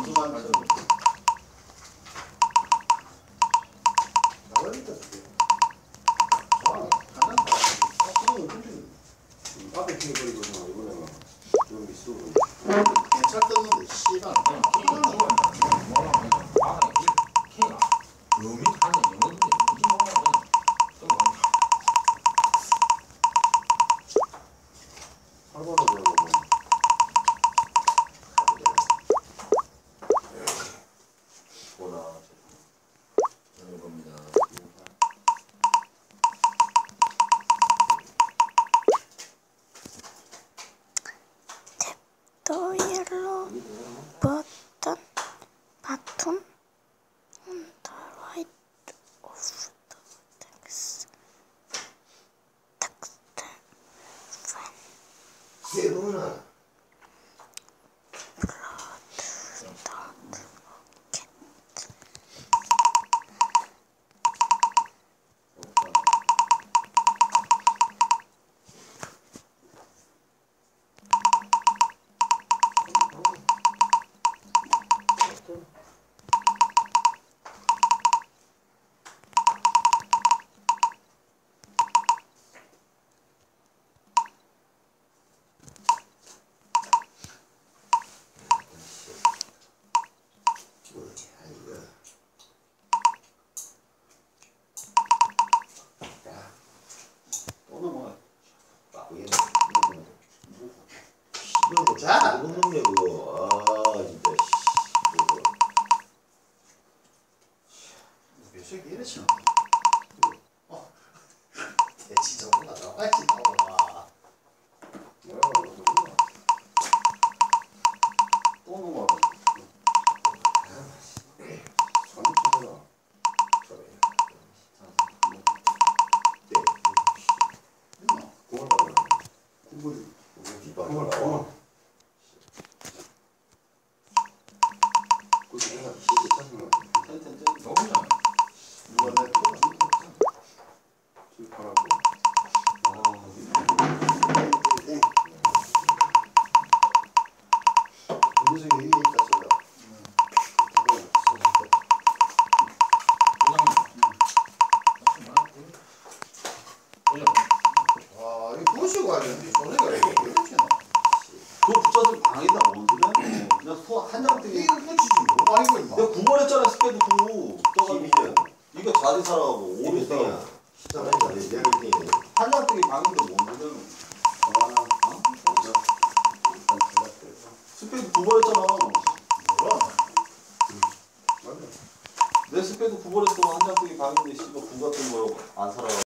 그만 가자. 나가니까 그게. 간단 앞에 튀어버리고 이번에는 그런 게 있어. 괜찮던데 씨발. 그냥 킹을 죽었는데 뭐라 하니까 아 킹가 음이 하는 영어인데 뭐지 뭐라 그냥 좀 활발하게 하고 뭐. 보라 이런 겁니다. The yellow button on the right of the text 예문아. 자, 못 먹네 그거. 아 진짜. 몇 새끼 이래 치나? 대치 저거가 나와야지 나와. 또 넘어가. 와, 이거 부시고 해야 되는데 소리가 왜 이렇게 치나? 그거 붙여서 방이다 뭐 그냥 소 한장 뜨기. 이거 붙이지 뭐 아니고 임마. 내가 9번 했잖아 스케드 9 떠가지고 이거 자리 사라고 5를 오르땡이야. 떠 시작하니까 내 일등이네. 한장 뜨기 방인데 뭔 스페이드 9번 했잖아. 뭐라? 내 스페이드 9번 했으면 한장 뜨기 방인데 씨발 9 같은 거 안 살아.